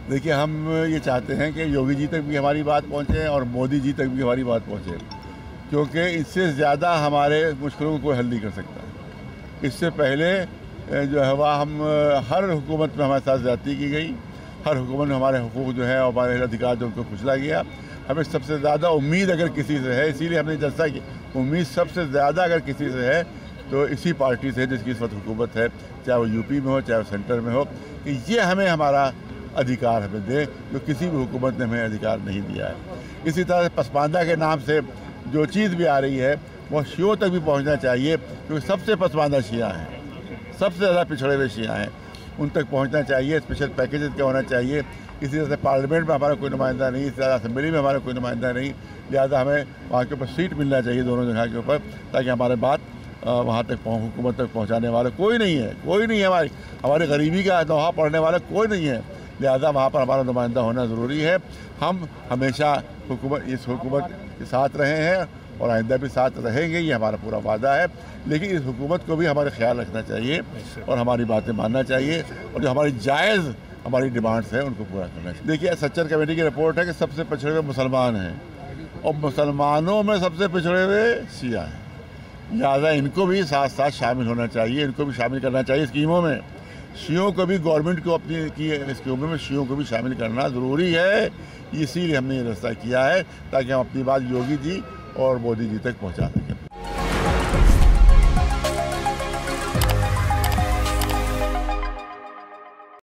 देखिए, हम ये चाहते हैं कि योगी जी तक भी हमारी बात पहुँचे और मोदी जी तक भी हमारी बात पहुँचे, क्योंकि इससे ज़्यादा हमारे मुश्किलों को कोई हल नहीं कर सकता। इससे पहले जो है वह हम हर हुकूमत में हमारे साथ ज़्यादती की गई, हर हुकूमत में हमारे हुकूक जो है और हमारे अधिकार जो उनको कुचला गया। हमें सबसे ज़्यादा उम्मीद अगर किसी से है, इसीलिए हमने जैसा कि उम्मीद सबसे ज़्यादा अगर किसी से है तो इसी पार्टी से जिसकी इस वक्त हुकूमत है, चाहे वो यूपी में हो चाहे वो सेंटर में हो, कि ये हमें हमारा अधिकार हमें दे, जो किसी भी हुकूमत ने हमें अधिकार नहीं दिया है। इसी तरह से पसमानदा के नाम से जो चीज़ भी आ रही है वो शियों तक भी पहुंचना चाहिए, क्योंकि सबसे पसमानदा शिया हैं, सबसे ज़्यादा पिछड़े हुए शिया हैं, उन तक पहुंचना चाहिए। स्पेशल पैकेज क्या होना चाहिए। इसी तरह से पार्लियामेंट में हमारा कोई नुमाइंदा नहीं, इसी तरह असेंबली में हमारा कोई नुमाइंदा नहीं, लिहाजा हमें वहाँ के ऊपर सीट मिलना चाहिए दोनों जगह के ऊपर, ताकि हमारे बात वहाँ तक हुकूमत तक पहुँचाने वाला कोई नहीं है, कोई नहीं है। हमारी गरीबी का दोहा पढ़ने वाला कोई नहीं है, लिहाजा वहाँ पर हमारा नुमाइंदा होना ज़रूरी है। हम हमेशा इस हुकूमत के साथ रहे हैं और आइंदा भी साथ रहेंगे, ये हमारा पूरा वादा है। लेकिन इस हुकूमत को भी हमारे ख्याल रखना चाहिए और हमारी बातें मानना चाहिए, और जो हमारी जायज़ हमारी डिमांड्स हैं उनको पूरा करना चाहिए। देखिए, सच्चर कमेटी की रिपोर्ट है कि सबसे पिछड़े हुए मुसलमान हैं और मुसलमानों में सबसे पिछड़े हुए शिया हैं, लिहाजा इनको भी साथ साथ शामिल होना चाहिए, इनको भी शामिल करना चाहिए स्कीमों में। शियों को भी गवर्नमेंट को अपनी की स्कीमों में शियों को भी शामिल करना ज़रूरी है। इसीलिए हमने ये रास्ता किया है ताकि हम अपनी बात योगी जी और मोदी जी तक पहुंचा सकें।